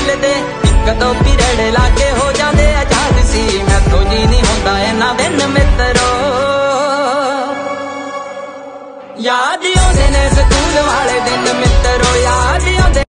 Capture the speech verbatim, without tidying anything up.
दे एक दो पीरियड लागे हो जाते आजाद सी मैं तो जी नहीं होता इन्ना दिन मित्रो याद आउंदे ने स्कूल वाले दिन मित्रो याद आउंदे